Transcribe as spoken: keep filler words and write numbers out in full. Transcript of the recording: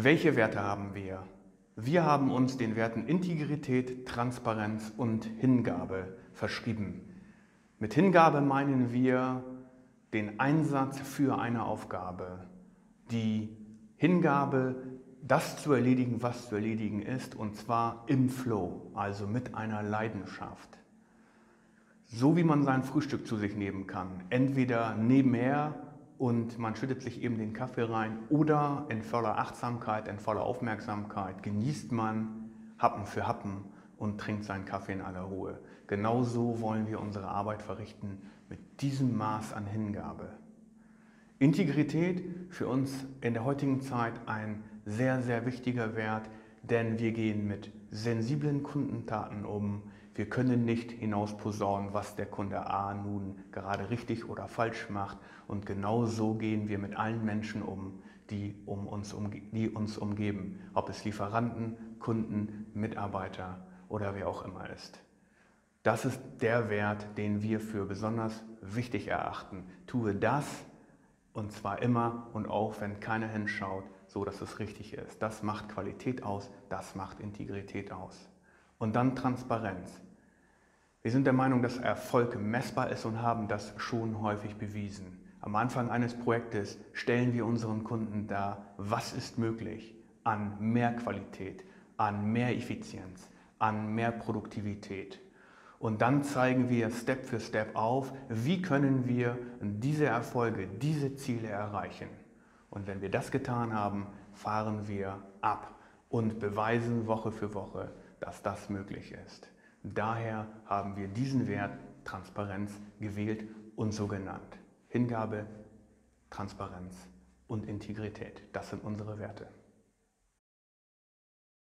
Welche Werte haben wir? Wir haben uns den Werten Integrität, Transparenz und Hingabe verschrieben. Mit Hingabe meinen wir den Einsatz für eine Aufgabe, die Hingabe, das zu erledigen, was zu erledigen ist, und zwar im Flow, also mit einer Leidenschaft. So wie man sein Frühstück zu sich nehmen kann, entweder nebenher und man schüttet sich eben den Kaffee rein oder in voller Achtsamkeit, in voller Aufmerksamkeit genießt man Happen für Happen und trinkt seinen Kaffee in aller Ruhe. Genauso wollen wir unsere Arbeit verrichten mit diesem Maß an Hingabe. Integrität für uns in der heutigen Zeit ein sehr, sehr wichtiger Wert, denn wir gehen mit sensiblen Kundendaten um. Wir können nicht hinausposaunen, was der Kunde A nun gerade richtig oder falsch macht. Und genau so gehen wir mit allen Menschen um, die, um uns, umge die uns umgeben. Ob es Lieferanten, Kunden, Mitarbeiter oder wer auch immer ist. Das ist der Wert, den wir für besonders wichtig erachten. Tue das, und zwar immer und auch, wenn keiner hinschaut, so dass es richtig ist. Das macht Qualität aus, das macht Integrität aus. Und dann Transparenz. Wir sind der Meinung, dass Erfolg messbar ist und haben das schon häufig bewiesen. Am Anfang eines Projektes stellen wir unseren Kunden dar, was ist möglich an mehr Qualität, an mehr Effizienz, an mehr Produktivität. Und dann zeigen wir Step für Step auf, wie können wir diese Erfolge, diese Ziele erreichen. Und wenn wir das getan haben, fahren wir ab und beweisen Woche für Woche, dass das möglich ist. Daher haben wir diesen Wert Transparenz gewählt und so genannt. Hingabe, Transparenz und Integrität, das sind unsere Werte.